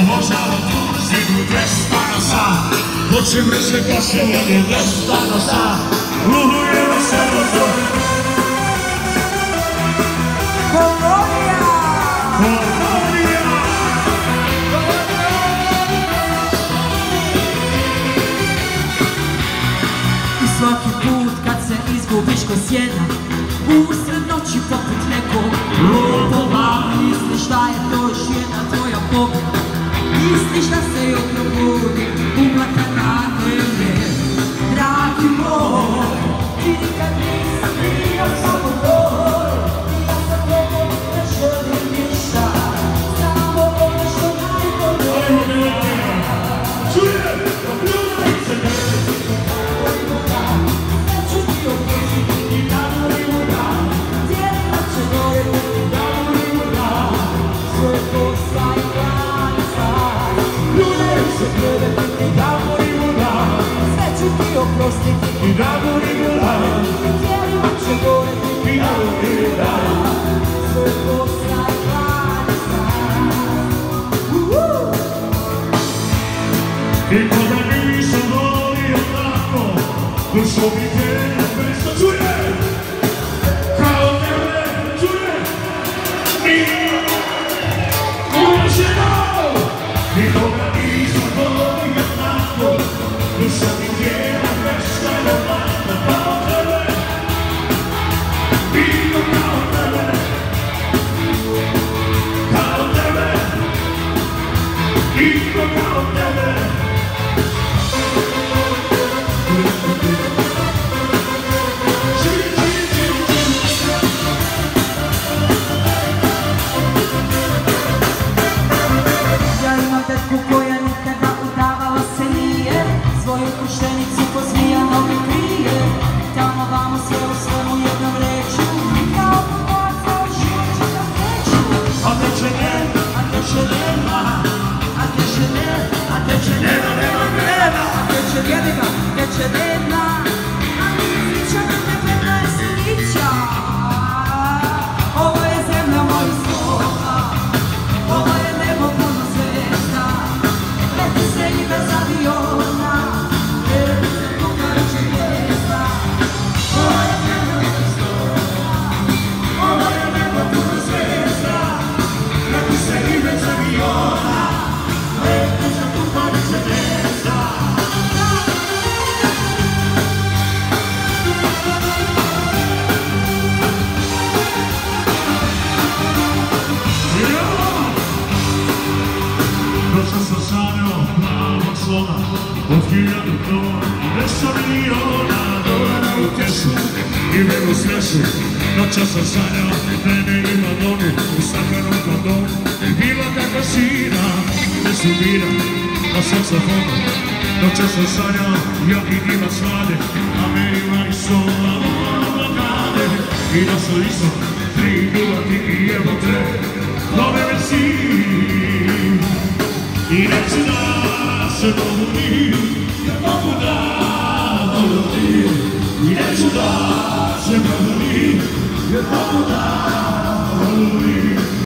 Obožavam muziku 200 na sat. Hoćem da se kašem jer je 200 na sat. Luhujemo se do to. Kolonija! Kolonija! I svaki put kad se izgubiš ko sjena, usred noći poput nekog lopova, misliš da je to još jedna tvoja pobjeda, misliš da se još probudi umlatana vreme. Dragi moj, ti nikad nisam bio samo tvoj, ja sam tobom ne želim ništa, samo ono što najbolje. Čujem, obljubaj se mene. Neću ti opustiti ni danu ni u dan, tijelima će gorjeti ni danu ni u dan, sve posla i granica. Ljubaj se mene. Ni danu ni u dan, sve ću ti oprostiti Ni danu ni u dan. tijelima će gorjeti Ni danu ni u dan. sve posla i granica. I kada nisam volio tako, dušo mi te nešto čuje. Kao tebe čuje. Mi uvaženo. I kada nisam volio tako, dušo mi te nešto kao tebe. Bilo kao tebe. Kao tebe. Bilo kao tebe. Ja imam tetku koja nikada udavala se nije, svoju krštenicu ko zmija noge krije, tamo vamo sve u svemu jednom reču, kao pomoća u život ću da kreću. A teče ne, A teče nema, a teče ne, a teče nema, nema, nema, a teče jedina, teče nema, a nislića na tebe neslića. Ovo je zemlja mojih slova, ovo je nebo puno zvijezda, leti se i bez aviona, leti se kukače gnjezda. Ovo je zemlja mojih slova, ovo je nebo puno zvijezda, leti se i bez aviona, leti se kukače gnjezda. došao sam sanjao plavog slona, od 1000 krona, 200 miliona dolara u kešu i velu sreću. Noćas sam sanjao mene i Madonu u staklenom kondonu, bila kakva sina, bez ubira na saksofonu. Noćas sam sanjao ja i Diva svade, a meni Marisol, a ona blokade, i da su isto 3 ljubati i evo te nove versije. I neću da se dovodim, jer mogu da dovodim. I neću da se dovodim, jer mogu da dovodim.